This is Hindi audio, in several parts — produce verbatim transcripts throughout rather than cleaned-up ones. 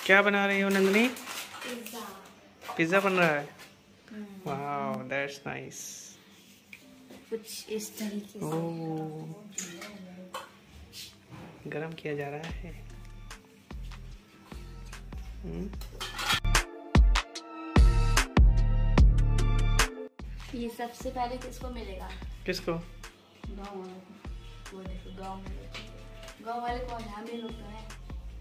क्या बना रही हो नंदिनी? पिज्जा। पिज्जा बन रहा है। वाह, दैट्स नाइस। कुछ इस तरीके से गरम किया जा रहा है। हम्म। ये सबसे पहले किसको मिलेगा? किसको? गाँव वालों को। वो देखो गाँव में गाँव वाले कौन है? हम ही लोग तो हैं।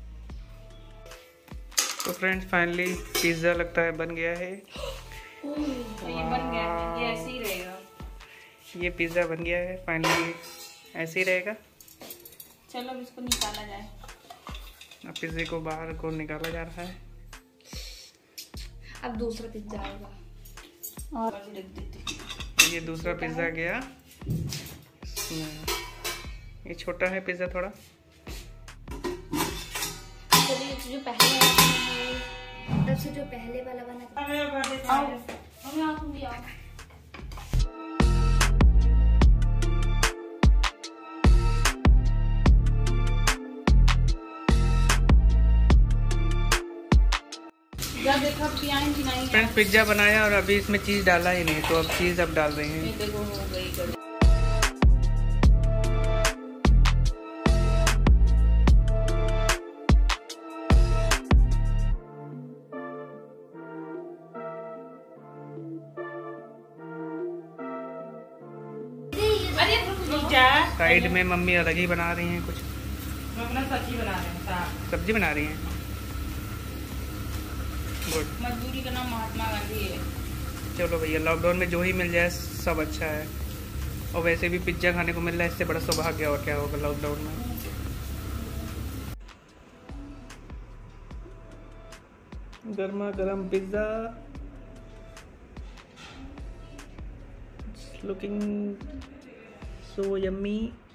तो फ्रेंड्स फाइनली पिज्ज़ा लगता है बन गया है। तो ये बन गया है, ये ऐसे ही रहेगा। ये पिज्ज़ा बन गया है फाइनली, ऐसे ही रहेगा। चलो अब इसको निकाला जाए। अब पिज्जे को बाहर को निकाला जा रहा है। अब दूसरा पिज्जा आएगा और रख देते। ये दूसरा पिज्ज़ा गया। ये छोटा है पिज्ज़ा थोड़ा। जो पहले वाला तब से जो पहले वाला बना आओ हमें आप भी आओ। जब देखो पियाएंगी नहीं। फ्रेंड्स पिज्ज़ा बनाया और अभी इसमें चीज़ डाला ही नहीं, तो अब चीज़ अब डाल रहे हैं। देखो हो गई। साइड में मम्मी अलग ही बना रही हैं कुछ। अपना सब्जी बना रहे हैं। सब्जी बना रही हैं। गुड। मजदूरी का नाम महात्मा गांधी है। चलो भैया, लॉकडाउन में जो ही मिल जाए सब अच्छा है। और वैसे भी पिज्ज़ा खाने को मिल रहा है, इससे बड़ा सौभाग्य और क्या होगा लॉकडाउन में। गर्मा गर्म पिज्ज़ा, लुकिंग सो यम्मी।